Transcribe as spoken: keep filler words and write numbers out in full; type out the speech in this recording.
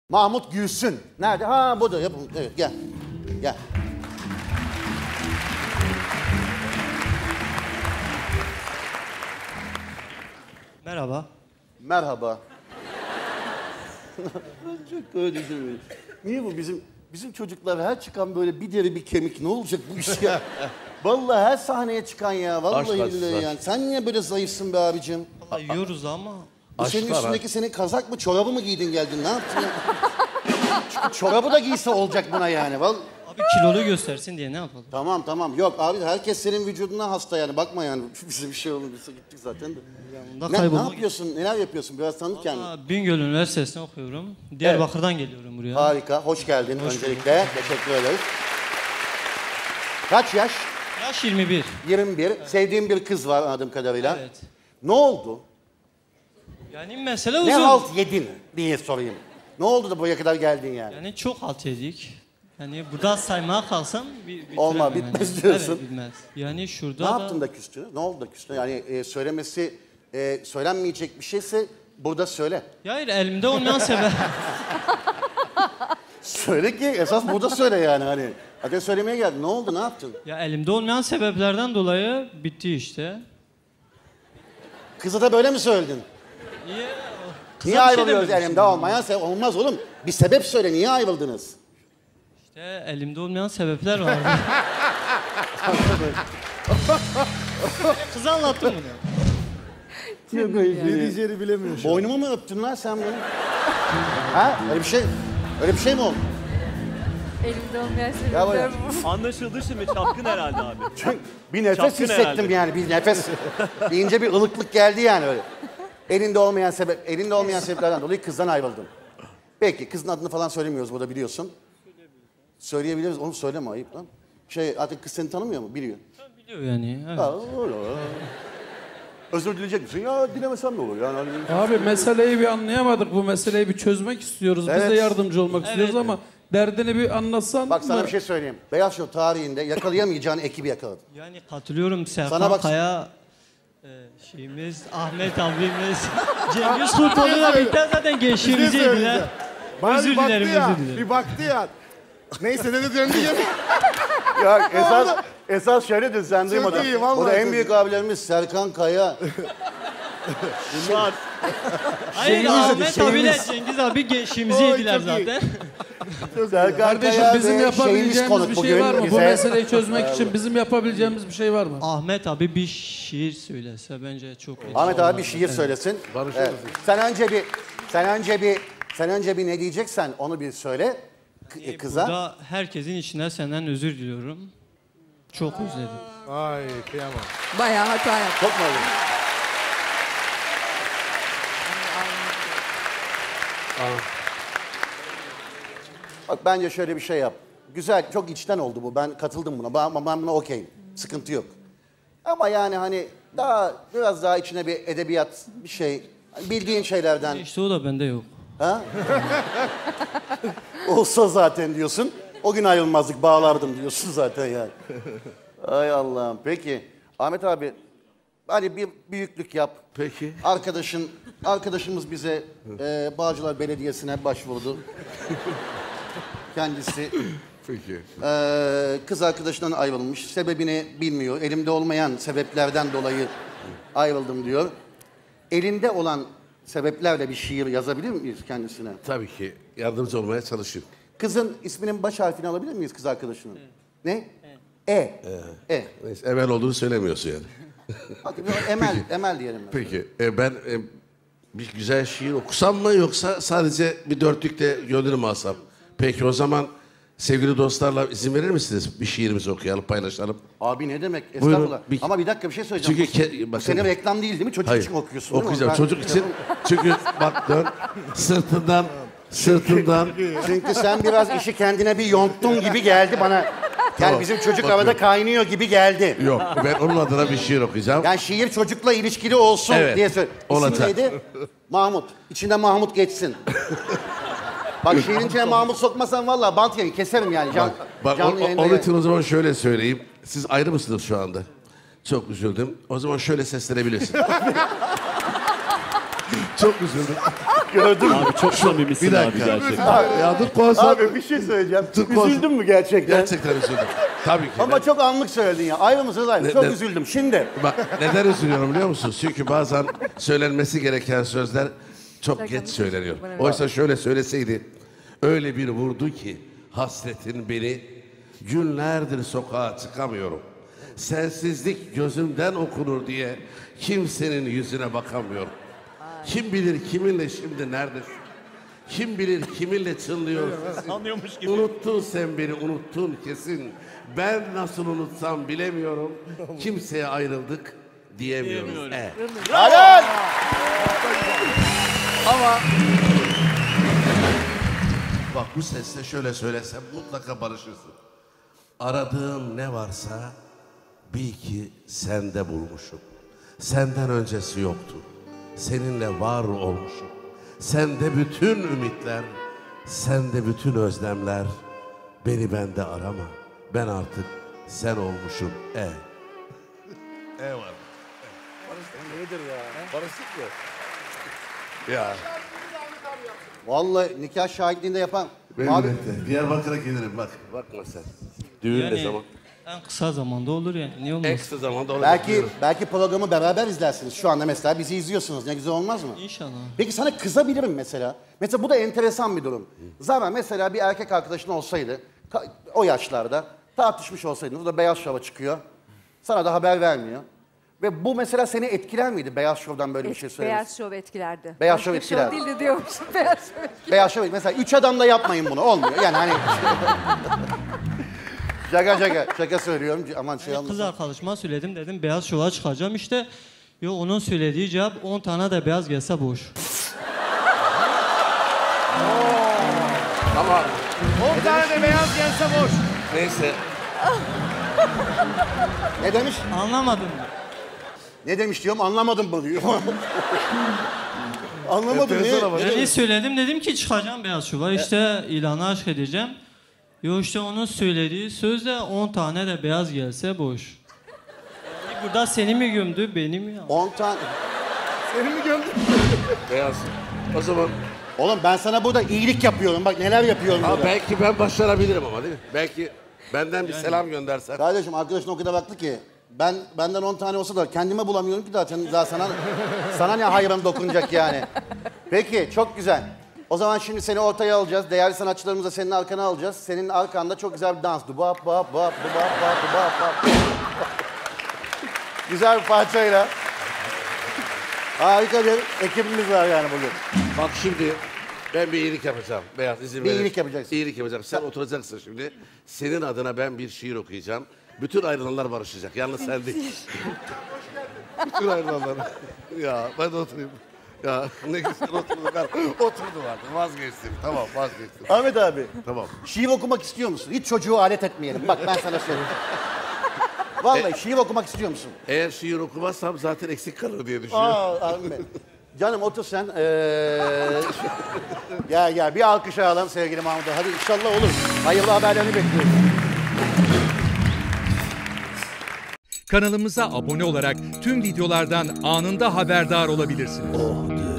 Mahmut Gülsün. Nerede? Ha bu da yapın. Evet gel. Gel. Merhaba. Merhaba. Çok öyle düşünüyorum. Niye bu bizim bizim çocuklar her çıkan böyle bir deri bir kemik ne olacak bu iş ya? Vallahi her sahneye çıkan ya. Vallahi billahi yani. Sen niye böyle zayıfsın be abicim? Vallahi yiyoruz ama. Bu senin üstündeki senin kazak mı çorabı mı giydin geldin ne yaptın ya? Çünkü çorabı da giyse olacak buna yani. Vallahi... Abi kilolu göstersin diye ne yapalım? Tamam tamam yok abi herkes senin vücuduna hasta yani bakma yani bize bir şey olursa gittik zaten de. Ne, ne yapıyorsun neler yapıyorsun biraz tanıt kendini. Bingöl Üniversitesi'nde okuyorum. Diyarbakır'dan evet. geliyorum buraya. Harika hoş geldin hoş öncelikle bulduk. Teşekkür ederiz. Kaç yaş? Yaş yirmi bir. yirmi bir. Evet. Sevdiğim bir kız var anladığım kadarıyla. Evet. Ne oldu? Yani mesele uzun. Ne halt yedin diye sorayım. Ne oldu da buraya kadar geldin yani? Yani çok halt yedik. Yani burada saymaya kalsam bir, olmaz bitmez yani. Diyorsun. Evet bitmez. Yani şurada ne da... yaptın da küstü? Ne oldu da küstü? Yani e, söylemesi e, söylenmeyecek bir şeyse burada söyle. Ya hayır elimde olmayan sebep. Söyle ki esas burada söyle yani hani. Hadi söylemeye geldin. Ne oldu? Ne yaptın? Ya elimde olmayan sebeplerden dolayı bitti işte. Kıza da böyle mi söyledin? Niye? Niye ayrılıyoruz şey elimde olmayan sebep? Olmaz oğlum. Bir sebep söyle. Niye ayrıldınız? İşte elimde olmayan sebepler vardı. Kıza anlattım bunu. Yok öyle. Ne diyeceğini bilemiyor şu an. Boynumu mu öptün lan sen bunu? Ha? Öyle bir şey, öyle bir şey mi oldu? Elimde olmayan sebepler bu. Anlaşıldı şimdi çapkın herhalde abi. Çünkü bir nefes Çapkın hissettim herhalde. yani bir nefes. Bir ince bir ılıklık geldi yani öyle. Elinde olmayan sebep, elinde olmayan sebeplerden dolayı kızdan ayrıldın. Peki kızın adını falan söylemiyoruz burada biliyorsun. Söyleyebiliriz. Onu söyleme ayıp lan. Şey artık kız seni tanımıyor mu? Biliyor. Biliyor yani. Evet. Ha, öyle. Özür dileyecek misin? Ya dilemesem ne olur yani. Abi meseleyi bir anlayamadık. Bu meseleyi bir çözmek istiyoruz. Evet. Biz de yardımcı olmak evet. istiyoruz ama derdini bir anlatsan. Bak sana mı? bir şey söyleyeyim. Beyaz Show tarihinde yakalayamayacağın ekibi yakaladım. Yani katılıyorum Serkan bak... Kaya e, şeyimiz, Ahmet abimiz, Cengiz Kurtoğlu'la birlikte zaten gençliğimizi yediler. Özür dilerim, özür dilerim. Bir baktı ya. Neyse dedi döndü gene. Ya esas, esas şöyle de sen duymadın. iyi, Bu da en büyük abilerimiz Serkan Kaya. Var. Hayır Ahmet abiyle Cengiz abi gençliğimizi yediler zaten. Serkan Kardeşim Kaya bizim yapabileceğimiz bir şey var mı? Bize... Bu meseleyi çözmek için bizim yapabileceğimiz bir şey var mı? Ahmet abi bir şiir söylese bence çok iyi. Ahmet abi bir şiir evet. söylesin. Evet. Sen önce bir sen önce bir sen önce bir ne diyeceksen onu bir söyle yani kıza. Burada herkesin içinde senden özür diliyorum. Çok özledim. Ay kıyamam. Bayağı hata yaptım. Çok mu oldu? Bak bence şöyle bir şey yap. Güzel, çok içten oldu bu. Ben katıldım buna. Ben, ben buna okeyim. Sıkıntı yok. Ama yani hani daha biraz daha içine bir edebiyat, bir şey, bildiğin şeylerden. İşte o da bende yok. Ha? Olsa zaten diyorsun. O gün ayrılmazdık, bağlardım diyorsun zaten yani. Ay Allah'ım. Peki Ahmet abi, hadi bir büyüklük yap. Peki. Arkadaşın, arkadaşımız bize e, Bağcılar Belediyesi'ne başvurdu. Kendisi Peki. e, kız arkadaşından ayrılmış. Sebebini bilmiyor. Elimde olmayan sebeplerden dolayı ayrıldım diyor. Elinde olan sebeplerle bir şiir yazabilir miyiz kendisine? Tabii ki. Yardımcı olmaya çalışayım. Kızın isminin baş harfini alabilir miyiz kız arkadaşının? Evet. Ne? E. E. E. Neyse, Emel olduğunu söylemiyorsun yani. Hadi Emel, Emel diyelim. Ben. Peki. E, ben e, bir güzel şiir okusam mı yoksa sadece bir dörtlükte gönlünü mü alsam? Peki o zaman sevgili dostlarla izin verir misiniz? Bir şiirimizi okuyalım, paylaşalım. Abi ne demek? Estağfurullah. Buyurun, bir... Ama bir dakika bir şey söyleyeceğim. Çünkü bu, bu senin reklam değil değil mi? Çocuk Hayır, için okuyorsun okuyacağım. değil mi? Çocuk için. Çünkü bak dön sırtından sırtından. Çünkü sen biraz işi kendine bir yonttun gibi geldi bana. Yani tamam, bizim çocuk bakıyorum. havada kaynıyor gibi geldi. Yok ben onun adına bir şiir okuyacağım. Yani şiir çocukla ilişkili olsun evet, diye söyle. İsim neydi? Mahmut. İçinde Mahmut geçsin. Bak şiirin içine Mahmut sokmasan vallahi bant yayın keserim yani. Can, bak bak o, onun için o zaman şöyle söyleyeyim. Siz ayrı mısınız şu anda? Çok üzüldüm. O zaman şöyle seslenebilirsin. Çok üzüldüm. Gördün mü? Abi çok samimisin Bir abi dakika. gerçekten. Ya dur konsantre. Abi bir şey söyleyeceğim. Dur, konsantre. Üzüldün mü gerçekten? Gerçekten üzüldüm. Tabii ki. Ama Ben- çok anlık söyledin ya. Ayrı mısınız ayrı? Ne- Çok ne- üzüldüm. Şimdi. Bak neden üzülüyorum biliyor musun? Çünkü bazen söylenmesi gereken sözler çok geç söyleniyor. Oysa şöyle söyleseydi, öyle bir vurdu ki hasretin beni, günlerdir sokağa çıkamıyorum. Sensizlik gözümden okunur diye kimsenin yüzüne bakamıyorum. Kim bilir kiminle şimdi neredesin? Kim bilir kiminle çınlıyor sesin? Anlıyormuş gibi. Unuttun sen beni, unuttun kesin. Ben nasıl unutsam bilemiyorum. Kimseye ayrıldık diyemiyoruz. Diyemiyorum. E. Helal. Ama bak bu sesle şöyle söylesem mutlaka barışırsın. Aradığım ne varsa bil ki sende bulmuşum. Senden öncesi yoktu. Seninle var olmuşum. Sende bütün ümitler, sende bütün özlemler. Beni bende arama. Ben artık sen olmuşum. E. E var. Nedir ya? Barıştık mı? Ya. Vallahi nikah şahitliğinde yapan. Abi, Memnuniyetle. Diyarbakır'a gelirim bak. Bakma sen. Düğün ne zaman? En kısa zamanda olur yani. Niye olmaz? En kısa zamanda olacak. belki diyorum. belki programı beraber izlersiniz. Şu anda mesela bizi izliyorsunuz. Ne güzel olmaz mı? İnşallah. Peki sana kızabilirim mesela. Mesela bu da enteresan bir durum. Zaman mesela bir erkek arkadaşın olsaydı, ka- o yaşlarda tartışmış olsaydınız, o da Beyaz Şov'a çıkıyor. Sana da haber vermiyor. Ve bu mesela seni etkiler miydi Beyaz Şov'dan böyle bir şey söylemesi? Beyaz şov etkilerdi. Beyaz Başka şov etkilerdi. Şov değil de diyormuşum. Beyaz şov etkilerdi. Beyaz Şov mesela üç adamla yapmayın bunu olmuyor. Yani hani... şaka şaka şaka söylüyorum. Aman şey Kız almasın. arkadaşıma söyledim dedim beyaz şova çıkacağım işte. Yo onun söylediği cevap on tane de beyaz gelse boş. Ama on tane de beyaz gelse boş. neyse. Ne demiş? Anlamadım. Ne demiş diyorum anlamadım mı diyor. Anlamadım Enteresan ne? ama. ne Yani demiş? söyledim dedim ki çıkacağım beyaz şova işte ilanı aşk edeceğim. Yo işte onun söylediği sözle on tane de beyaz gelse boş. Yani burada seni mi gömdü beni mi ya? on tane... Seni mi gömdün? Beyaz. O zaman Oğlum ben sana burada iyilik yapıyorum. Bak neler yapıyorum ha, burada. belki ben başarabilirim ama değil mi? Belki benden bir selam göndersen. Kardeşim arkadaşın o kadar haklı ki. Ben benden on tane olsa da kendime bulamıyorum ki zaten daha sana sana ne hayran dokunacak yani. Peki çok güzel. O zaman şimdi seni ortaya alacağız. Değerli sanatçılarımızı da senin arkana alacağız. Senin arkanda çok güzel bir dans. Dubap bap bap dubap bap dubap bap. Güzel bir parçayla. Harika bir ekibimiz var yani bugün. Bak şimdi ben bir iyilik yapacağım. Beyaz izin Bir verir. iyilik yapacaksın. İyilik yapacağım. Sen oturacaksın şimdi. Senin adına ben bir şiir okuyacağım. Bütün ayrılanlar barışacak. Yalnız sen değil. Bütün ayrılanlar. Ya ben de oturayım. Ya ne güzel oturdum ben. Oturdum artık vazgeçtim. Tamam vazgeçtim. Ahmet abi. Tamam. Şiir okumak istiyor musun? Hiç çocuğu alet etmeyelim. Bak ben sana söyleyeyim. Vallahi şiir okumak istiyor musun? Eğer şiir okumazsam zaten eksik kalır diye düşünüyorum. Aa, Ahmet. Canım otur sen. Ee, gel gel bir alkış alalım sevgili Mahmut'a. Hadi inşallah olur. Hayırlı haberlerini bekliyoruz. Kanalımıza abone olarak tüm videolardan anında haberdar olabilirsiniz. Oh